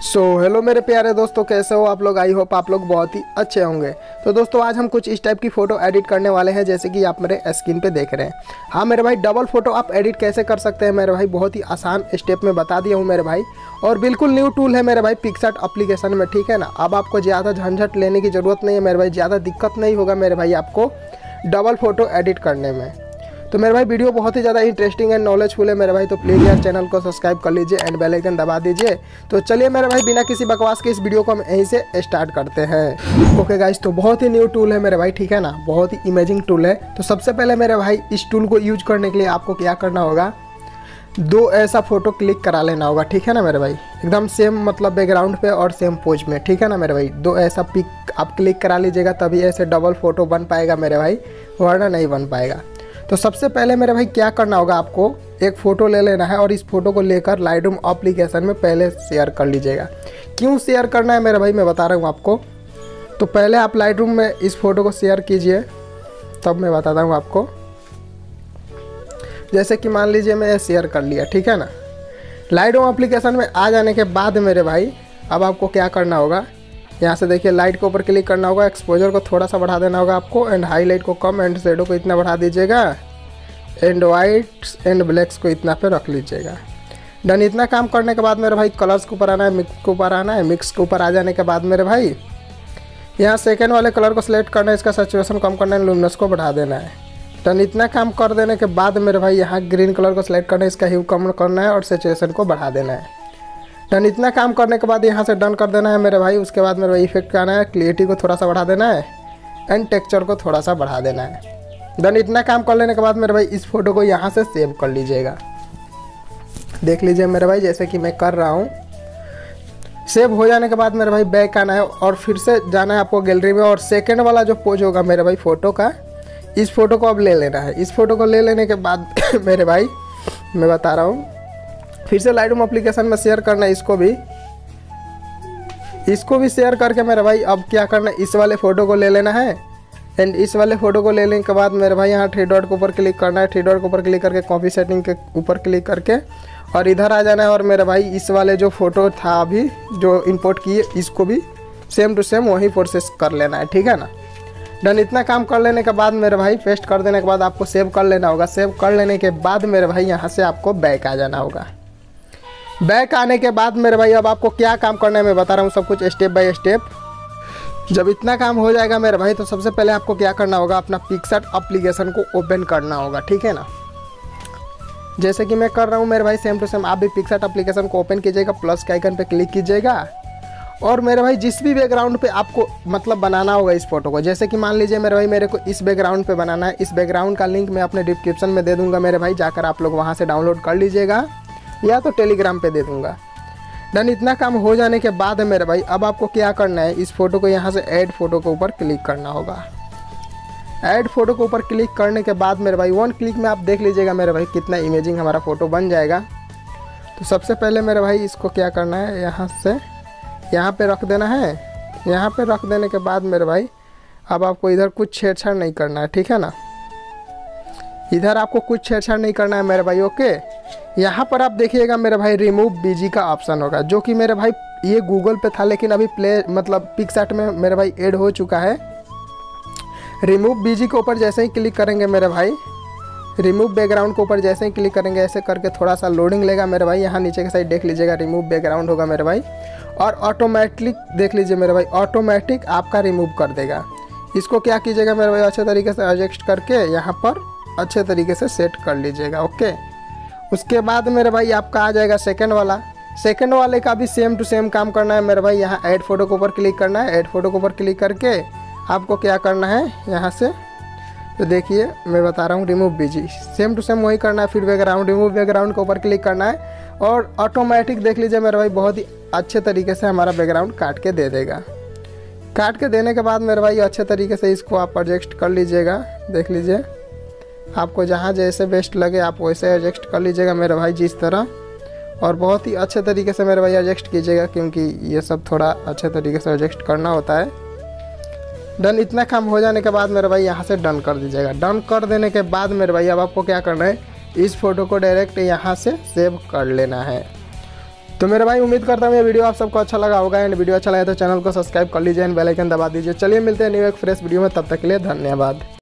Hello मेरे प्यारे दोस्तों, कैसे हो आप लोग। आई होप आप लोग बहुत ही अच्छे होंगे। तो दोस्तों आज हम कुछ इस टाइप की फ़ोटो एडिट करने वाले हैं, जैसे कि आप मेरे स्क्रीन पे देख रहे हैं। हाँ मेरे भाई, डबल फ़ोटो आप एडिट कैसे कर सकते हैं मेरे भाई, बहुत ही आसान स्टेप में बता दिया हूँ मेरे भाई। और बिल्कुल न्यू टूल है मेरे भाई पिक्सआर्ट एप्लीकेशन में, ठीक है ना। अब आपको ज़्यादा झंझट लेने की ज़रूरत नहीं है मेरे भाई, ज़्यादा दिक्कत नहीं होगा मेरे भाई आपको डबल फ़ोटो एडिट करने में। तो मेरे भाई वीडियो बहुत ही ज़्यादा इंटरेस्टिंग एंड नॉलेजफुल है मेरे भाई, तो प्लीज़ यार चैनल को सब्सक्राइब कर लीजिए एंड बेल आइकन दबा दीजिए। तो चलिए मेरे भाई बिना किसी बकवास के इस वीडियो को हम यहीं से स्टार्ट करते हैं। ओके गाइस, तो बहुत ही न्यू टूल है मेरे भाई, ठीक है ना, बहुत ही इमेजिंग टूल है। तो सबसे पहले मेरे भाई इस टूल को यूज करने के लिए आपको क्या करना होगा, दो ऐसा फ़ोटो क्लिक करा लेना होगा, ठीक है ना मेरे भाई, एकदम सेम मतलब बैकग्राउंड पे और सेम पोज में, ठीक है ना मेरे भाई। दो ऐसा पिक आप क्लिक करा लीजिएगा, तभी ऐसे डबल फ़ोटो बन पाएगा मेरे भाई, वरना नहीं बन पाएगा। तो सबसे पहले मेरे भाई क्या करना होगा, आपको एक फ़ोटो ले लेना है और इस फोटो को लेकर लाइटरूम एप्लीकेशन में पहले शेयर कर लीजिएगा। क्यों शेयर करना है मेरे भाई, मैं बता रहा हूँ आपको। तो पहले आप लाइटरूम में इस फ़ोटो को शेयर कीजिए, तब मैं बताता हूँ आपको। जैसे कि मान लीजिए मैं शेयर कर लिया, ठीक है ना। लाइटरूम एप्लीकेशन में आ जाने के बाद मेरे भाई अब आपको क्या करना होगा, यहाँ से देखिए लाइट के ऊपर क्लिक करना होगा, एक्सपोजर को थोड़ा सा बढ़ा देना होगा आपको, एंड हाईलाइट को कम, एंड शेडो को इतना बढ़ा दीजिएगा, एंड वाइट्स एंड ब्लैक्स को इतना पे रख लीजिएगा। डन। इतना काम करने के बाद मेरे भाई कलर्स के ऊपर आना है, मिक्स के ऊपर आना है। मिक्स के ऊपर आ जाने के बाद मेरे भाई यहाँ सेकेंड वाले कलर को सिलेक्ट करना है, इसका सैचुरेशन कम करना है, लुमिनस को बढ़ा देना है। डन। इतना काम कर देने के बाद मेरे भाई यहाँ ग्रीन कलर को सिलेक्ट करना है, इसका ह्यू कम करना है और सैचुरेशन को बढ़ा देना है। डन। इतना काम करने के बाद यहाँ से डन कर देना है मेरे भाई। उसके बाद मेरे भाई इफेक्ट का आना है, क्लियरिटी को थोड़ा सा बढ़ा देना है एंड टेक्सचर को थोड़ा सा बढ़ा देना है। डन। इतना काम कर लेने के बाद मेरे भाई इस फोटो को यहाँ से सेव कर लीजिएगा। देख लीजिए मेरे भाई जैसे कि मैं कर रहा हूँ। सेव हो जाने के बाद मेरे भाई बैक आना है और फिर से जाना है आपको गैलरी में, और सेकेंड वाला जो पोज होगा मेरे भाई फ़ोटो का, इस फ़ोटो को अब ले लेना है। इस फ़ोटो को ले लेने के बाद मेरे भाई मैं बता रहा हूँ, फिर से लाइटरूम एप्लीकेशन में शेयर करना है, इसको भी शेयर करके मेरे भाई अब क्या करना है, इस वाले फ़ोटो को ले लेना है। एंड इस वाले फ़ोटो को ले लेने के बाद मेरे भाई यहाँ थ्री डॉट के ऊपर क्लिक करना है, थ्री डॉट के ऊपर क्लिक करके कॉपी सेटिंग के ऊपर क्लिक करके और इधर आ जाना है। और मेरे भाई इस वाले जो फ़ोटो था अभी जो इंपोर्ट किए, इसको भी सेम टू सेम वही प्रोसेस कर लेना है, ठीक है ना। डन। इतना काम कर लेने के बाद मेरे भाई पेस्ट कर देने के बाद आपको सेव कर लेना होगा। सेव कर लेने के बाद मेरे भाई यहाँ से आपको बैक आ जाना होगा। बैक आने के बाद मेरे भाई अब आपको क्या काम करना है मैं बता रहा हूँ सब कुछ स्टेप बाय स्टेप। जब इतना काम हो जाएगा मेरे भाई, तो सबसे पहले आपको क्या करना होगा, अपना पिक्सआर्ट एप्लीकेशन को ओपन करना होगा, ठीक है ना। जैसे कि मैं कर रहा हूँ मेरे भाई, सेम टू सेम आप भी पिक्सआर्ट एप्लीकेशन को ओपन कीजिएगा, प्लस के आइकन पे क्लिक कीजिएगा। और मेरे भाई जिस भी बैकग्राउंड पे आपको मतलब बनाना होगा इस फोटो को, जैसे कि मान लीजिए मेरे भाई मेरे को इस बैकग्राउंड पे बनाना है, इस बैकग्राउंड का लिंक मैं अपने डिस्क्रिप्शन में दे दूँगा मेरे भाई, जाकर आप लोग वहाँ से डाउनलोड कर लीजिएगा, या तो टेलीग्राम पे दे दूँगा। डन। इतना काम हो जाने के बाद मेरे भाई अब आपको क्या करना है, इस फोटो को यहाँ से ऐड फोटो के ऊपर क्लिक करना होगा। ऐड फोटो के ऊपर क्लिक करने के बाद मेरे भाई वन क्लिक में आप देख लीजिएगा मेरे भाई कितना इमेजिंग हमारा फ़ोटो बन जाएगा। तो सबसे पहले मेरे भाई इसको क्या करना है, यहाँ से यहाँ पे रख देना है। यहाँ पे रख देने के बाद मेरे भाई अब आपको इधर कुछ छेड़छाड़ नहीं करना है, ठीक है ना। इधर आपको कुछ छेड़छाड़ नहीं करना है मेरे भाई, ओके। यहाँ पर आप देखिएगा मेरे भाई रिमूव बीजी का ऑप्शन होगा, जो कि मेरे भाई ये गूगल पे था लेकिन अभी मतलब पिक्सआर्ट में मेरे भाई ऐड हो चुका है। रिमूव बीजी के ऊपर जैसे ही क्लिक करेंगे मेरे भाई, रिमूव बैकग्राउंड के ऊपर जैसे ही क्लिक करेंगे, ऐसे करके थोड़ा सा लोडिंग लेगा मेरे भाई। यहाँ नीचे के साइड देख लीजिएगा रिमूव बैकग्राउंड होगा मेरे भाई, और ऑटोमेटिक देख लीजिए मेरे भाई, ऑटोमेटिक आपका रिमूव कर देगा। इसको क्या कीजिएगा मेरे भाई, अच्छे तरीके से एडजस्ट करके यहाँ पर अच्छे तरीके से सेट कर लीजिएगा, ओके। उसके बाद मेरे भाई आपका आ जाएगा सेकंड वाला। सेकंड वाले का भी सेम टू सेम काम करना है मेरे भाई। यहाँ ऐड फोटो के ऊपर क्लिक करना है, ऐड फोटो के ऊपर क्लिक करके आपको क्या करना है यहाँ से, तो देखिए मैं बता रहा हूँ remove BG, same to same वही करना है। फिर बैकग्राउंड, रिमूव बैकग्राउंड के ऊपर क्लिक करना है और ऑटोमेटिक देख लीजिए मेरे भाई बहुत ही अच्छे तरीके से हमारा बैकग्राउंड काट के दे देगा। काट के देने के बाद मेरे भाई अच्छे तरीके से इसको आप एडजस्ट कर लीजिएगा। देख लीजिए आपको जहाँ जैसे बेस्ट लगे आप वैसे एडजस्ट कर लीजिएगा मेरे भाई, जिस तरह, और बहुत ही अच्छे तरीके से मेरे भाई एडजस्ट कीजिएगा, क्योंकि ये सब थोड़ा अच्छे तरीके से एडजस्ट करना होता है। डन। इतना काम हो जाने के बाद मेरे भाई यहाँ से डन कर दीजिएगा। डन कर देने के बाद मेरे भाई अब आपको क्या करना है, इस फोटो को डायरेक्ट यहाँ से सेव कर लेना है। तो मेरे भाई उम्मीद करता हूँ ये वीडियो आप सबको अच्छा लगा होगा। एंड वीडियो अच्छा लगा तो चैनल को सब्सक्राइब कर लीजिए एंड बेल आइकन दबा दीजिए। चलिए मिलते हैं न्यू एक फ्रेश वीडियो में, तब तक के लिए धन्यवाद।